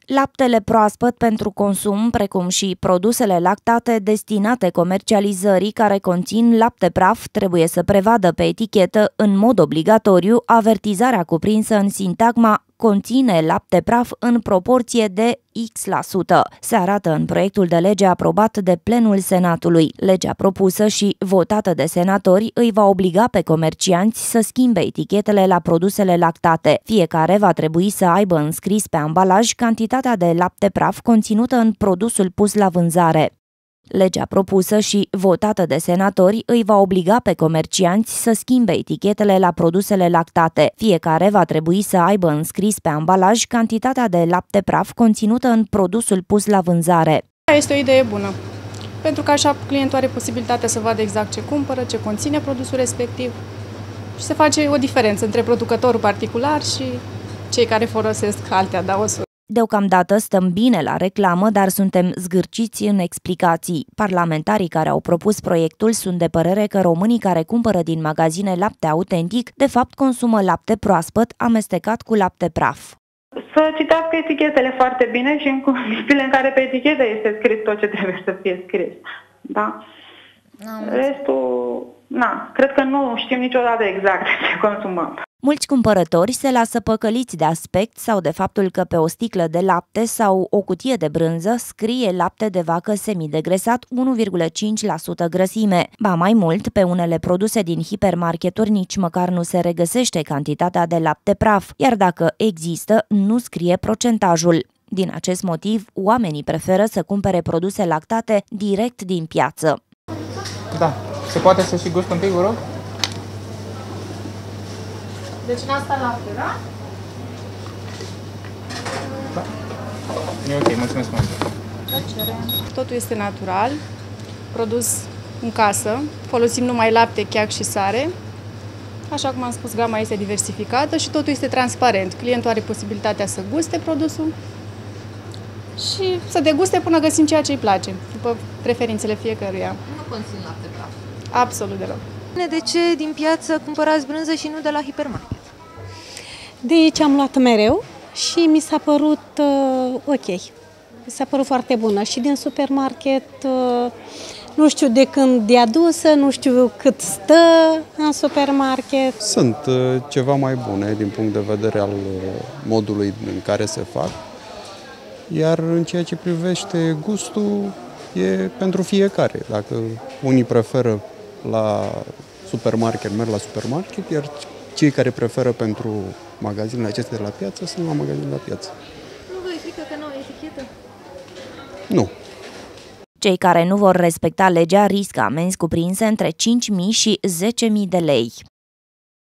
Laptele proaspăt pentru consum, precum și produsele lactate destinate comercializării care conțin lapte praf, trebuie să prevadă pe etichetă în mod obligatoriu avertizarea cuprinsă în sintagma conține lapte praf în proporție de X%. Se arată în proiectul de lege aprobat de plenul Senatului. Legea propusă și votată de senatori îi va obliga pe comercianți să schimbe etichetele la produsele lactate. Fiecare va trebui să aibă înscris pe ambalaj cantitatea de lapte praf conținută în produsul pus la vânzare. Legea propusă și votată de senatori îi va obliga pe comercianți să schimbe etichetele la produsele lactate. Fiecare va trebui să aibă înscris pe ambalaj cantitatea de lapte praf conținută în produsul pus la vânzare. Este o idee bună, pentru că așa clientul are posibilitatea să vadă exact ce cumpără, ce conține produsul respectiv și se face o diferență între producătorul particular și cei care folosesc alte adaosuri. Deocamdată stăm bine la reclamă, dar suntem zgârciți în explicații. Parlamentarii care au propus proiectul sunt de părere că românii care cumpără din magazine lapte autentic, de fapt consumă lapte proaspăt amestecat cu lapte praf. Să citească etichetele foarte bine și în condițiile în care pe etichetă este scris tot ce trebuie să fie scris. Da? Restul, cred că nu știm niciodată exact ce consumăm. Mulți cumpărători se lasă păcăliți de aspect sau de faptul că pe o sticlă de lapte sau o cutie de brânză scrie lapte de vacă semidegresat 1,5% grăsime. Ba mai mult, pe unele produse din hipermarketuri nici măcar nu se regăsește cantitatea de lapte praf, iar dacă există, nu scrie procentajul. Din acest motiv, oamenii preferă să cumpere produse lactate direct din piață. Da, se poate să și gust un pic, vă rog? Deci în asta lapte, da? Da. E ok, mulțumesc mult. Totul este natural, produs în casă, folosim numai lapte, cheac și sare. Așa cum am spus, gama este diversificată și totul este transparent. Clientul are posibilitatea să guste produsul și să deguste până găsim ceea ce îi place, după preferințele fiecăruia. Nu conțin lapte praf. Absolut deloc. De ce din piață cumpărați brânză și nu de la hipermarket? De aici am luat mereu și mi s-a părut ok. Mi s-a părut foarte bună și din supermarket nu știu de când e adusă, nu știu cât stă în supermarket. Sunt ceva mai bune din punct de vedere al modului în care se fac, iar în ceea ce privește gustul e pentru fiecare. Dacă unii preferă la supermarket, merg la supermarket, iar cei care preferă pentru magazinele acestea de la piață sunt la magazinele la piață. Nu vă e frică că nu au etichetă? Nu. Cei care nu vor respecta legea riscă amenzi cuprinse între 5.000 și 10.000 de lei.